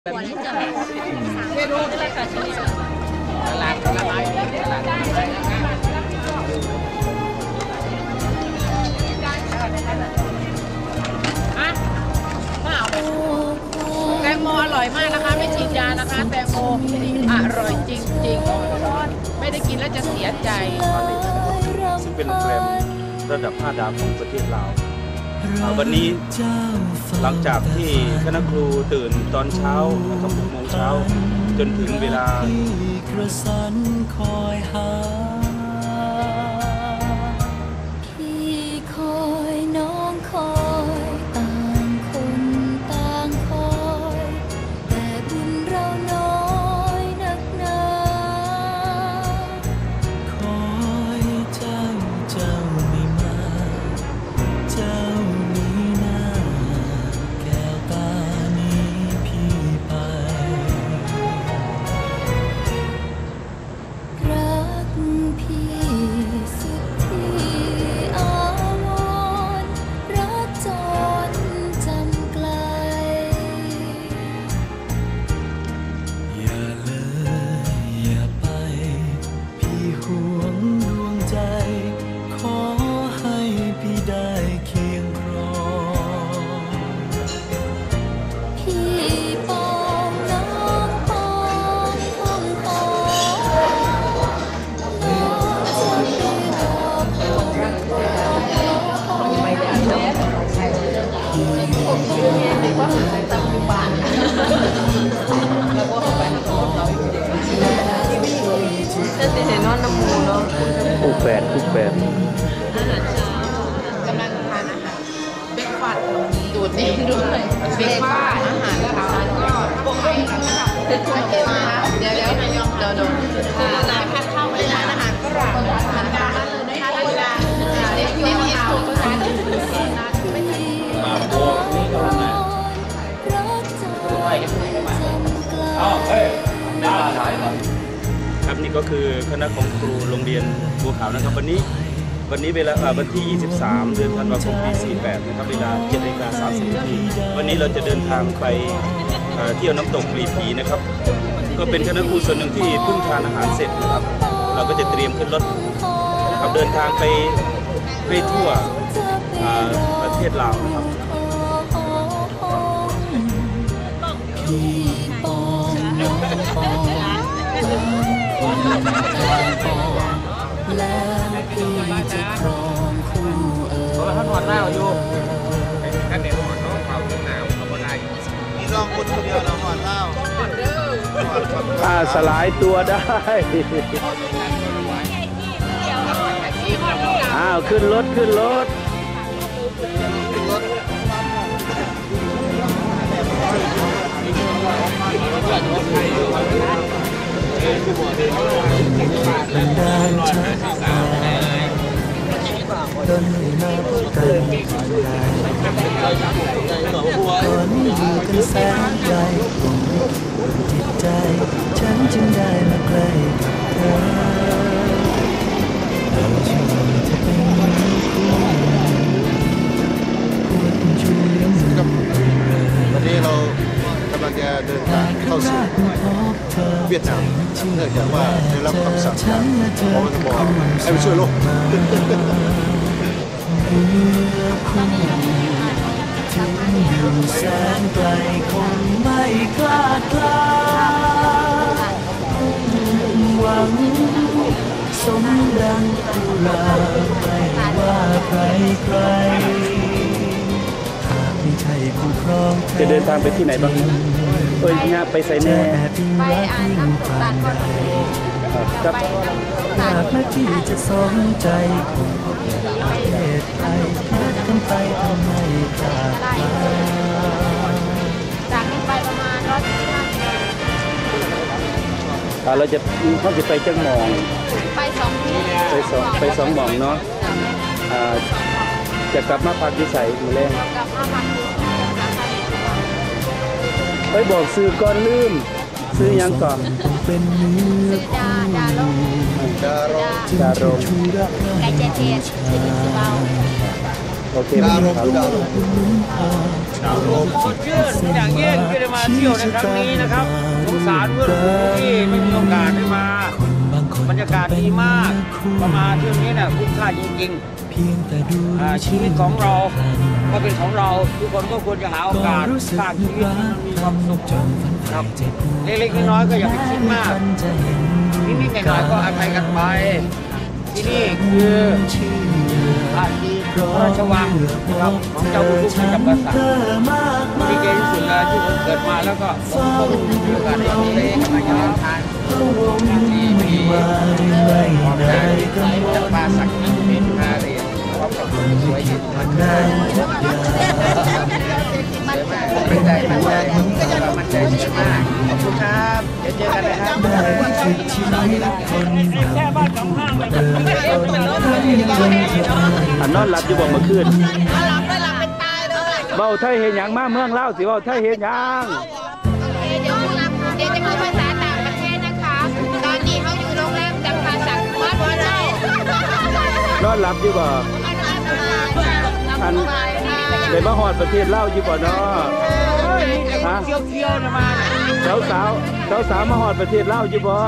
แบบนี้จะไม่รู้นี่แหละค่ะเฉลี่ยตลาดละลายตลาดแตงโมอร่อยมากนะคะไม่ฉีดยานะคะแตงโมอร่อยจริงๆไม่ได้กินแล้วจะเสียใจซึ่งเป็นโรงแรมระดับ5 ดาวของประเทศลาววันนี้หลังจากที่คณะครูตื่นตอนเช้านะครับ6 โมงเช้าจนถึงเวลาพี่คอยน้องคอยต่างคนต่างคอยแต่บุญเราน้อยนักหนาคอยเจ้าไม่มาเจ้านี้หน้าแก้วตานี้พี่ไปรักพี่สุดที่อาวรณ์รักจนจำไกลอย่าเลยอย่าไปพี่ห่วงดวงใจขอให้พี่ได้เคียงครองพี่ปองน้องปองห้องหอน้องจะไม่รอจะติดนอนน้ำมูเนาะคู่แฝดอาหารเช้ากำลังทานอาหารเบรกฟาสต์ดูดนี้ด้วยเบรกฟาสต์อาหารเช้าก็พวกเราเดี๋ยวร้านพัดเข้าไปร้านอาหารฝรั่งร้านอาหารเลยนะคะร้านเด็กที่มีสูตรร้านไม่ถึงครับนี่ก็คือคณะของครูโรงเรียนบัวขาวนะครับวันนี้เวลาวันที่23 เดือนธันวาคมปี 48นะครับเวลา 7:30 น.วันนี้เราจะเดินทางไปเที่ยวน้ำตกปลีผีนะครับก็เป็นคณะครูส่วนหนึ่งที่เพิ่งทานอาหารเสร็จนะครับเราก็จะเตรียมขึ้นรถนะครับเดินทางไปทั่วประเทศลาวนะครับแล้วพี่จะครองคู่เพราะว่าท่านหอนหน้าอยู่ท่านเด็กหอนน้องเผาเรื่องหนาวเขาบ่ได้มีรองคนเดียวเราหอนเล่าสลายตัวได้ขึ้นรถบันดาลชักต้นนับกันคนอยู่กันแสนไกลจิตใจฉันจึงได้มาใกล้กับเธอเราช่วยจะเป็นคู่ชูเลี้ยงวันนี้เรากำลังจะเดินทางเข้าสู่เวียดนามเนื่องจากว่าได้รับคำสั่งจากพบทบให้ไปช่วยโลกถึงอยู่แสนไกลคงไม่กล้ากล้าหวังสมดังตุลาไม่ว่าใครไม่ใช่ผู้ครองจะเดินทางไปที่ไหนบ้างเนี่ยไปใส่แน่ไปน้ำตกตาลก่อนครับหากแม่พี่จะสนใจคงพบประเทศไทยนัดกันไปทำไมกล้าจากนี้ไปประมาณ115 เราจะเขาจะไปจังหมองไป2 ที่ไปสองหมองเนาะจะกลับมาพักที่ใส่มือแรงกลับมาพักบอกซื้อก่อนลืมซื้อยังก่อนเป็นเนื้อดารงไก่เจเทียนชื่อเบาโอเคครับสดชื่นอย่างยิ่งที่ได้มาเที่ยวในครั้งนี้นะครับสงสารเพื่อนฝูงที่ไม่มีโอกาสได้มาบรรยากาศดีมากประมาณเที่ยวนี้เนี่ยคุ้มค่าจริงๆชีวิตของเราก็เป็นของเราทุกคนก็ควรจะหาโอกาสสร้างชีวิตที่มันมีความสุขครับเล็กๆน้อยๆก็อย่าไปคิดมากนิดๆหน่อยๆก็อภัยกันไปที่นี่คืออาชีพพระราชวังครับของเจ้าคุณลูกจับกษัตริย์ที่เก่งที่สุดเลยที่ผมเกิดมาแล้วก็ผมมีโอกาสได้เล่นกับอาจารย์ทานที่มีความได้ใส่จับปลาสักนิดเป็นพาเรียนพร้อมกับคนสวยที่มันได้มันใจมันใจเยอะมากขอบคุณครับเดี๋ยวเจอกันนะครับแค่บ้านสองห้างเลยนอนหลับอยู่บ่เมื่อคืนหลับเป็นตายเลยเบ้าไทยเห็นหยังมาเมืองเล่าสิเบ้าไทยเห็นหยังเดี๋ยวจะพูดภาษาต่างประเทศนะคะ ตอนนี้เขาอยู่โรงแรมจำปาสักวัดวเจ้านอนหลับอยู่บ่อันได้มาฮอดประเทศเล่าวอยู่บ่เนาะฮะเคี้ยวๆนะมาสาวมาฮอดประเทศเล่าวอยู่บ่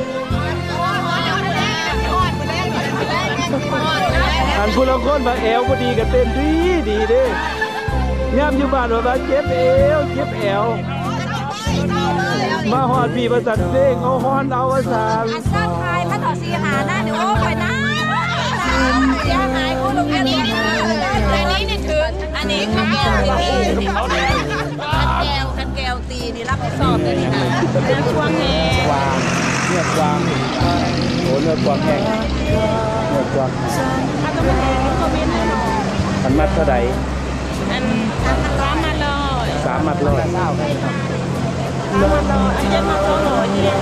อันผู้ละคนว่าแอวบ่ดีก็เต้นดีเด้ย่ำอยู่บ้านว่าเจ็บแอวมาฮอดพี่ประสันเพลงเอาฮอนเอาสานอันสั้นทายพระต่อสีหาหน้าเดี๋ยวโอ้ไปนะเสียหายเขาลงอันนี้เนี่ยถึงอันนี้เขาแก้วตีคันแก้วตีนี่รับผิดชอบเลยนี่นะเรื่องช่วงนี้กวางเนื้อกวางโหเนื้อกวางแห้งเนื้อกวางถ้าต้องเป็นคอมเมนต์ให้หน่อยอันมัดเท่าไหร่อัน3 มัดเลย 3 มัดร้อยอันเจ็ดมัด200เนี่ย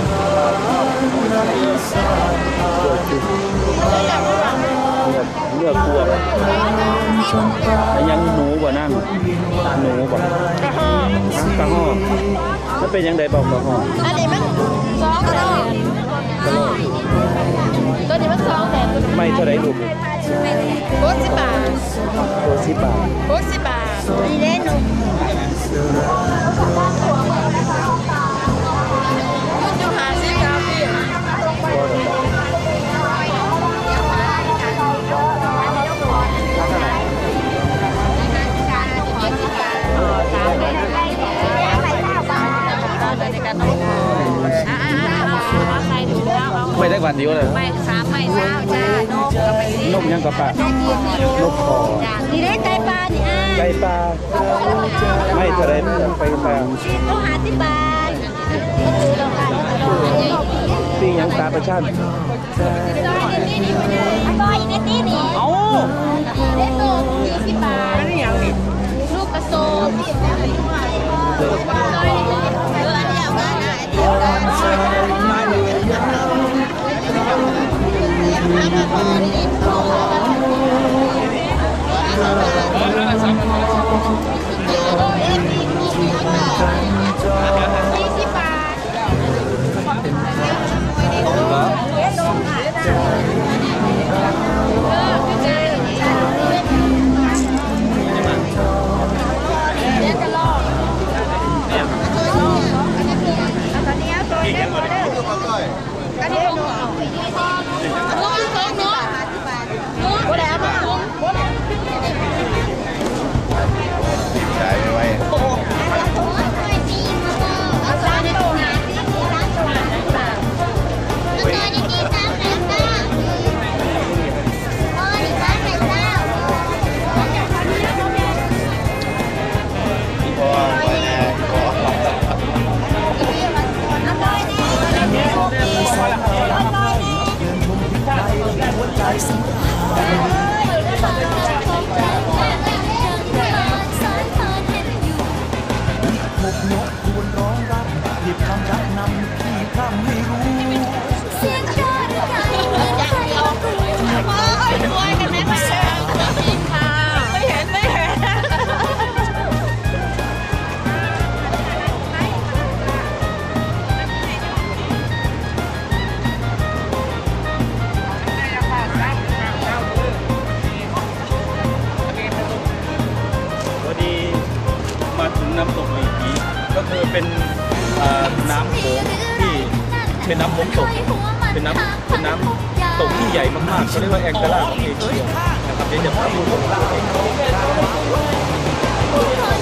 เนื้อกวางยังหนูบ่นั่งหนูบ่กระห้องมันเป็นยังไงบอกกระห้องอันนี้มัน2 กระโหลกตัวนี้มัน2 แสนไม่เท่าไรลูก 60 บาทตัว10 บาท 60 บาทนี่เล่นหนูอยู่หาซื้อครับพี่ไม่ได้กว่านิ้วเลยไม่3 ไม่เช้าจ้านกกับไปนกยังกับปลานกคอนี่ได้ไก่ปลานี่อ่ะไก่ปลาไม่เท่าไรไปปลาต้องหาที่บ้านปิ้งยังปลาประชันบอยในตีนี่เอ้าได้โต20 บาทนี่ยังนี่ลูกกระโซนเำโขงที่เป็นน้ำโขงตกเป็นน้ำตกที่ใหญ่มากๆเขาเรียกว่าแองการ่าของเอเชียนะครับเดี๋ยวจะพาผู้ชม